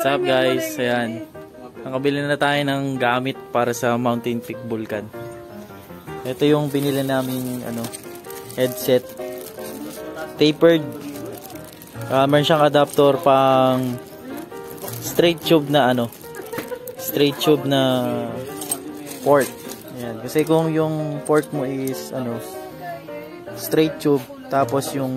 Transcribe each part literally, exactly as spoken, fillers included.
What's up guys? Ayan. Nakabili na tayo ng gamit para sa Mountain Peak Vulcan. Ito yung binili namin ano, headset. Tapered. Uh, meron siyang adapter pang straight tube na ano. Straight tube na port. Ayan. Kasi kung yung port mo is ano, straight tube, tapos yung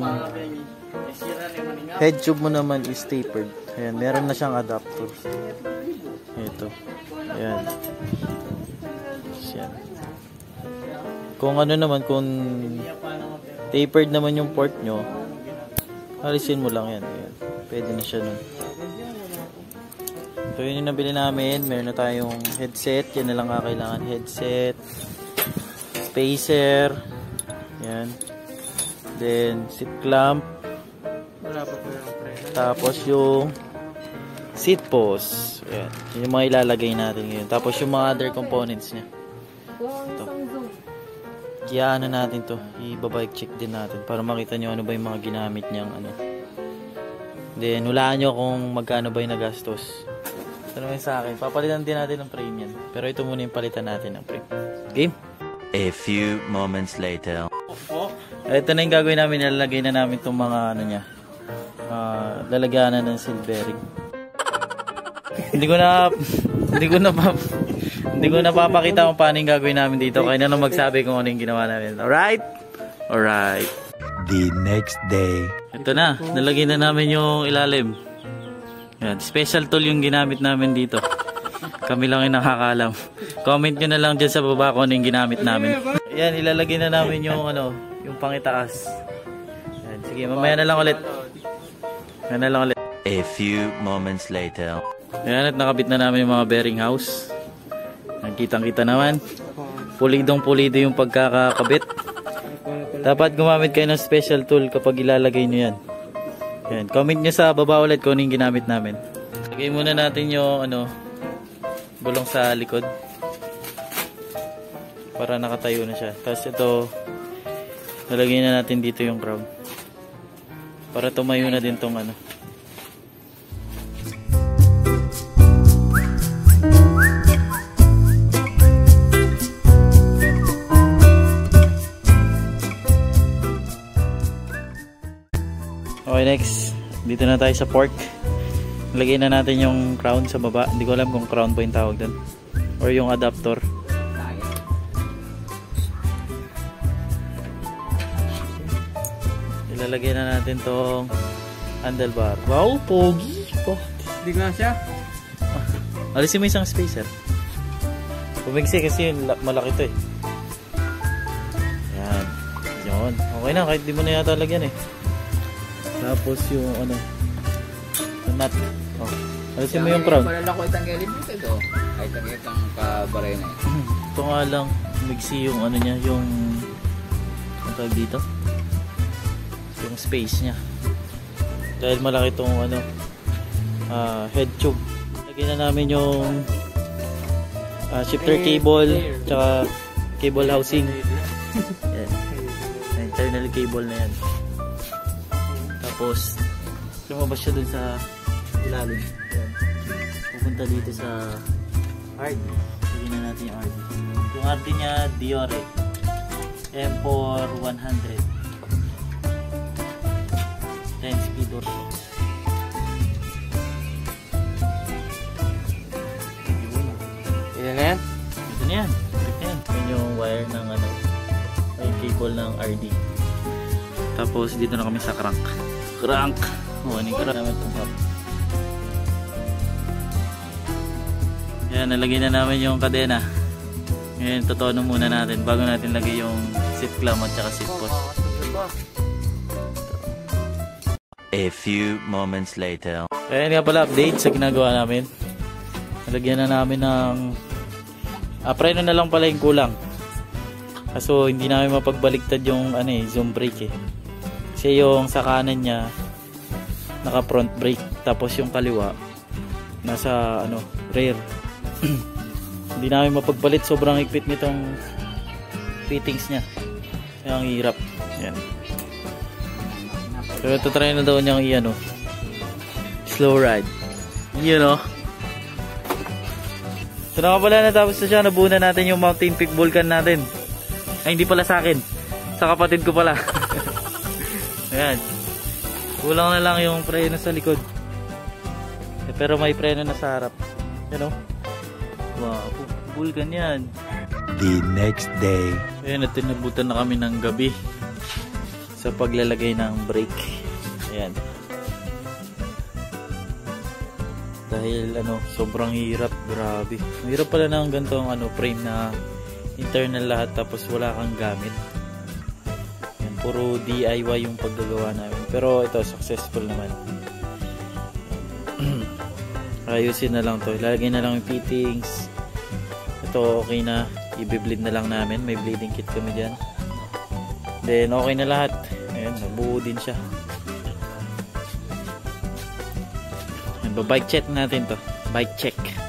head tube mo naman is tapered. Ayan, meron na siyang adapter. Ito. Ayan. Ayan. Kung ano naman, kung tapered naman yung port nyo, alisin mo lang yan. Ayan. Pwede na siya nun. So yun yung nabili namin. Meron na tayong headset. Yan na lang kakailangan. Headset. Spacer. Ayan. Then, seat clamp. Tapos yung seat post. Ayan. Yun yung mga ilalagay natin ngayon. Tapos yung mga other components niya. Ito. Kaya ano natin to. I-bike check din natin. Para makita nyo ano ba yung mga ginamit niyang ano. Then, hulaan nyo kung magkano ba yung nagastos. Ito naman sa akin. Papalitan din natin ng frame yan. Pero ito muna yung palitan natin ng frame. Okay? A few moments later. Ito na yung gagawin namin. Nilalagay na namin itong mga ano niya. Uh, lalagyanan ng silvering. Hindi ko na hindi ko na hindi ko na papakita kung paano yung gagawin namin dito. Kaya na nang magsabi kung ano yung ginawa namin. Alright? Alright. The next day. Ito na. Nalagay na namin yung ilalim. Yan. Special tool yung ginamit namin dito. Kami lang yung nakakalam. Comment nyo na lang dyan sa baba kung ano yung ginamit namin. Yan. Ilalagay na namin yung ano, yung pangitaas. Yan. Sige, mamaya na lang ulit. Yan na lang ulit. A few moments later. Ayan, at nakabit na namin yung mga bearing house. Kitang-kita naman. Pulidong pulido yung pagkakakabit. Dapat gumamit kayo ng special tool kapag ilalagay nyo yan. Ayan, comment nyo sa baba ulit kung ano yung ginamit namin. Lagay muna natin yung ano, gulong sa likod. Para nakatayo na siya. Tapos ito, nalagay na natin dito yung crown. Para tumayo na din tong ano. Okay, next. Dito na tayo sa fork. Lagay na natin yung crown sa baba. Hindi ko alam kung crown po yung tawag doon. Or yung adapter. Ilalagay na natin tong handlebar. Wow, pogi! Oh. Hindi ko na siya. Ah, alisin mo isang spacer. Pumigsi kasi malaki to eh. Yan. Yan. Okay na, kahit di mo na yata lagyan eh. Tapos yung ano, yung nut. Oh. Alisin mo yung crown. Palala ko itanggalin dito ito. Ay, tanggalin kang kabaray na yun. Ito nga lang, migsi yung ano niya, yung ang tawag dito. Yung space niya. Dahil malaki itong ano, uh, head tube. Lagyan na namin yung uh, shifter cable, tsaka cable housing. Yan. Internal cable na yan. Tapos, lumabas siya dun sa ilalim. Yan. Pupunta dito sa R D. Lagyan na natin yung R D. Yung R D niya, Diore M four one hundred. ten speed door. Yan na yan? Ito na yan. Ito yan. Yan yung wire ng ano, yung cable ng R D. Tapos, dito na kami sa crank. Crank! O, ano yung crank namin itong hub. Yan, nalagay na namin yung kadena. Ngayon, totono muna natin bago natin lagay yung seat clamp at saka seat post. A few moments later. Ayan nga pala, update sa ginagawa namin. Nalagyan na namin ng ah, preno na lang pala yung kulang. Kaso hindi namin mapagbaliktad yung ano eh, zoom brake eh. Kasi yung sa kanan niya naka front brake, tapos yung kaliwa nasa ano, rear. Hindi namin mapagpalit, sobrang higpit nitong fittings niya. Kaya ang hirap. Yan. Pero ito try na daw niyang i-ano, slow ride. Yun o. So na pala, natapos na siya. Nabuo na natin yung Mountain Peak Vulcan natin. Ay, hindi pala sa akin. Sa kapatid ko pala. Ayan. Kulang na lang yung preno sa likod. Eh, pero may preno na sa harap. Yan o. Wow, Vulcan yan. The next day. Ayan, at tinabutan na kami ng gabi sa paglalagay ng brake. Ayan. Dahil ano, sobrang hirap, grabe. Hirap pala ng ganitong ano, frame na internal lahat tapos wala kang gamit. Yan, puro D I Y yung paggagawa namin. Pero ito, successful naman. Ayusin na lang to. Ilalagay na lang yung fittings. Ito okay na. I-bleed na lang namin. May bleeding kit kami dyan. Then okay na lahat. Ayan, nabuo din siya. Bike check natin to. Bike check.